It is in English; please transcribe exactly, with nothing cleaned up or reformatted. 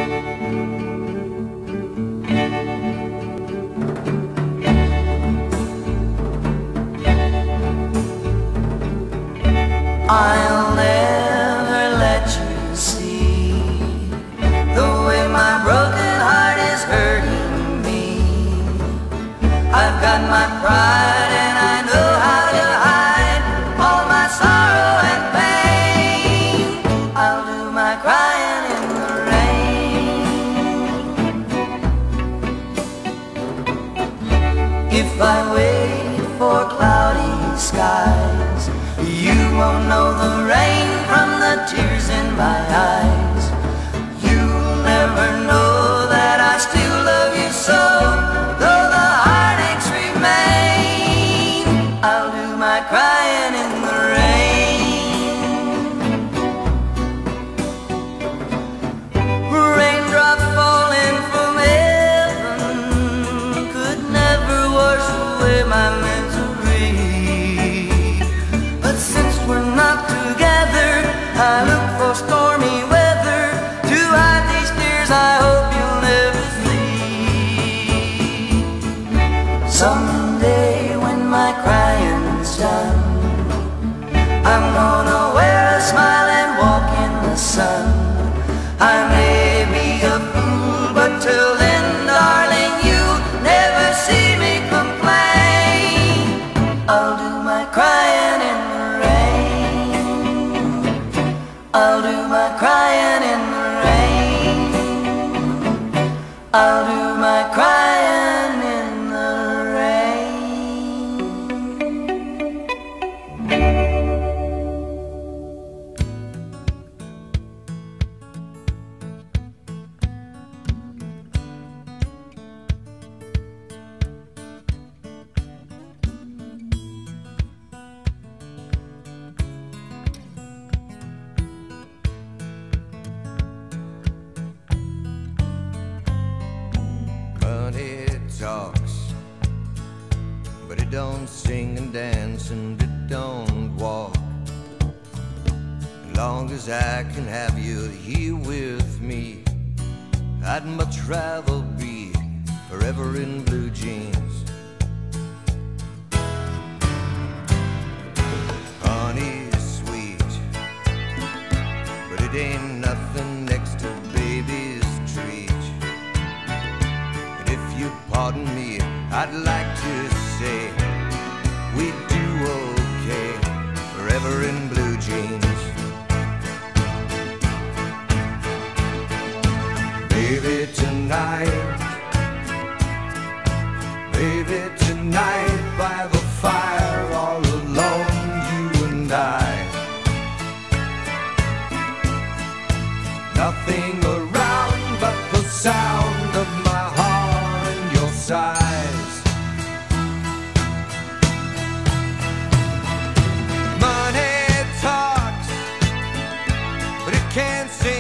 I'll never let you see the way my broken heart is hurting me. I've got my pride and I know how to hide all my sorrow and pain. I'll do my crying in the rain. If I wait for cloudy skies, you won't know the rain from the tears in my eyes. You'll never know that I still love you so, though the heartaches remain. I'll do my crying in the rain. Raindrops falling from heaven could never wash away my misery. But since we're not together, I look for stormy weather to hide these tears I hope you'll never see. Someday when my crying's done, I'm gonna wear a smile and walk in the sun. I may be a fool, but till then, darling, you'll never see me complain. I'll do my crying in the rain. I'll do my crying in the rain. I'll do my crying in the rain. Money talks, but it don't sing and dance and it don't walk. As long as I can have you here with me, I'd much rather be forever in blue jeans. Honey's sweet, but it ain't nothing next to baby's treat. If you pardon me, I'd like to say we do okay, forever in blue jeans. Baby, tonight, baby, tonight, by the fire, all alone, you and I. Nothing around but the sound of my heart and your sighs. Money talks, but it can't sing